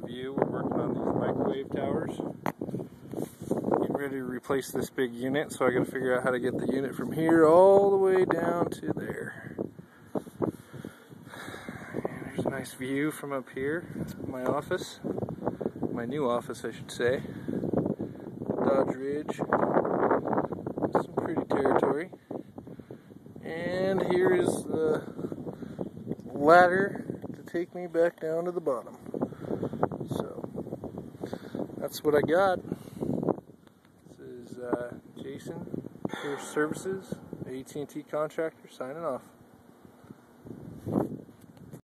the view. We're working on these microwave towers. Getting ready to replace this big unit, so I gotta figure out how to get the unit from here all the way down to there. And there's a nice view from up here. My office. My new office, I should say. Dodge Ridge. Some pretty territory. And here is the ladder to take me back down to the bottom. So that's what I got. This is Jason, Pierce Services, AT&T contractor, signing off.